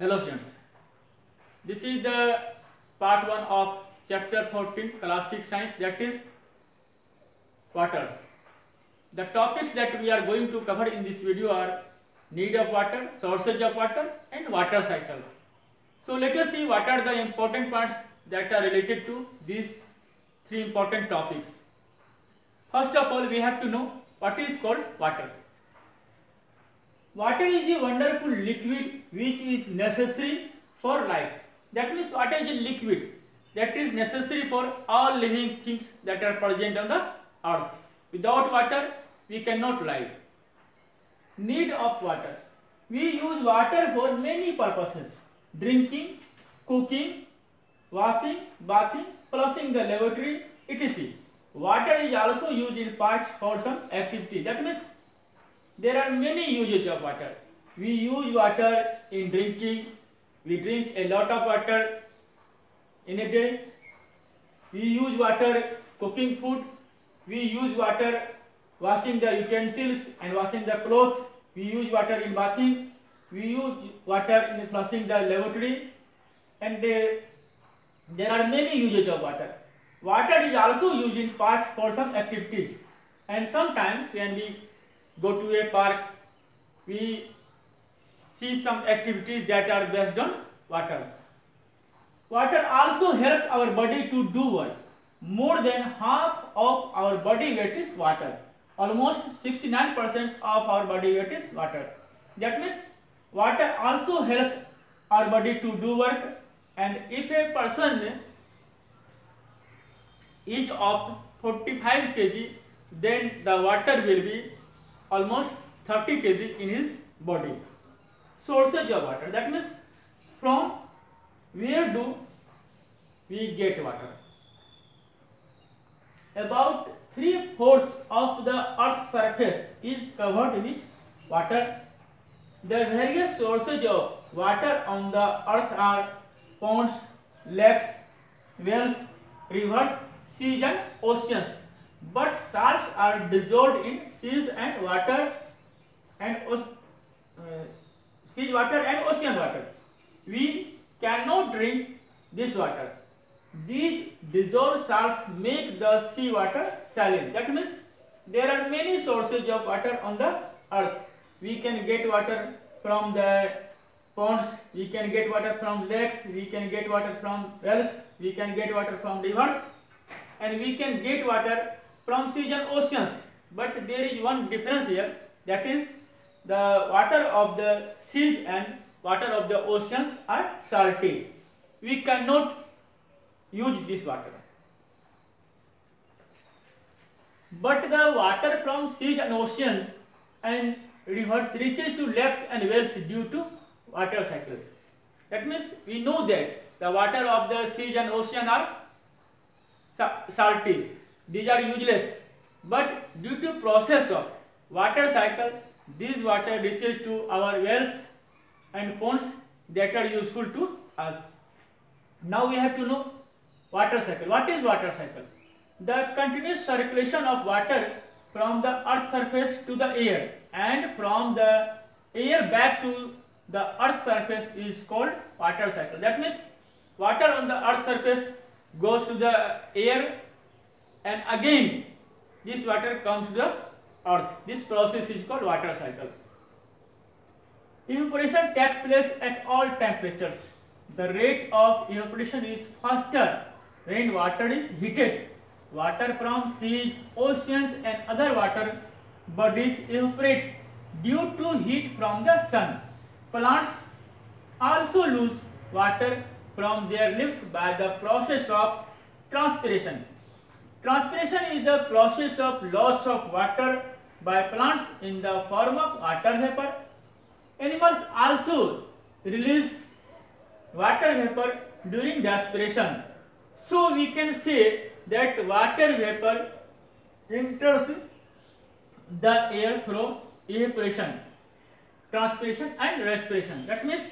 Hello students, this is the part 1 of chapter 14 class 6 science, that is water. The topics that we are going to cover in this video are need of water, sources of water and water cycle. So let us see what are the important parts that are related to these three important topics. First of all, we have to know what is called water. Water is a wonderful liquid which is necessary for life. That means water is a liquid that is necessary for all living things that are present on the earth. Without water, we cannot live. Need of water. We use water for many purposes: drinking, cooking, washing, bathing, flushing the lavatory, etc. Water is also used in parts for some activity. That means there are many uses of water. We use water in drinking. We drink a lot of water in a day. We use water cooking food. We use water washing the utensils and washing the clothes. We use water in bathing. We use water in flushing the lavatory. And there are many uses of water. Water is also used in parks for some activities. And sometimes when we go to a park, we see some activities that are based on water. Water also helps our body to do work. More than half of our body weight is water. Almost 69% of our body weight is water. That means water also helps our body to do work. And if a person is of 45 kg, then the water will be almost 30 kg in his body. Sources of water, that means from where do we get water? About 3/4 of the earth's surface is covered with water. The various sources of water on the earth are ponds, lakes, wells, rivers, seas and oceans. But salts are dissolved in seas and water and ocean water. We cannot drink this water. These dissolved salts make the sea water saline. That means there are many sources of water on the earth. We can get water from the ponds, we can get water from lakes, we can get water from wells, we can get water from rivers, and we can get water from seas and oceans. But there is one difference here, that is the water of the seas and water of the oceans are salty. We cannot use this water. But the water from seas and oceans and rivers reaches to lakes and wells due to water cycle. That means we know that the water of the seas and ocean are salty. These are useless. But due to process of water cycle, this water reaches to our wells and ponds that are useful to us. Now we have to know water cycle. What is water cycle? The continuous circulation of water from the earth's surface to the air and from the air back to the earth's surface is called water cycle. That means water on the earth's surface goes to the air and again this water comes to the earth. This process is called water cycle. Evaporation takes place at all temperatures. The rate of evaporation is faster when water is heated. Water from seas, oceans and other water bodies evaporates due to heat from the sun. Plants also lose water from their leaves by the process of transpiration. Transpiration is the process of loss of water by plants in the form of water vapor. Animals also release water vapor during respiration. So we can say that water vapor enters the air through evaporation, transpiration and respiration. That means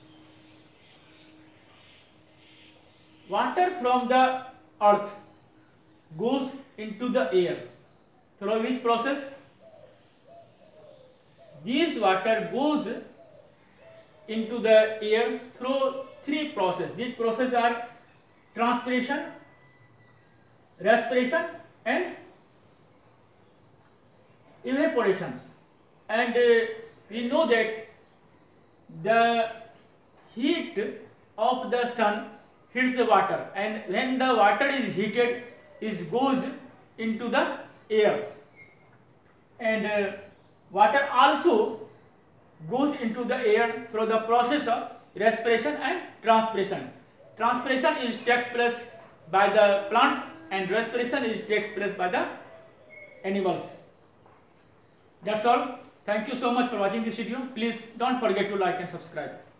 water from the earth goes into the air through which process? This water goes into the air through three processes. These processes are transpiration, respiration and evaporation. And we know that the heat of the sun hits the water, and when the water is heated, it goes into the air, and water also goes into the air through the process of respiration and transpiration. Transpiration is takes place by the plants and respiration is takes place by the animals. That's all. Thank you so much for watching this video. Please don't forget to like and subscribe.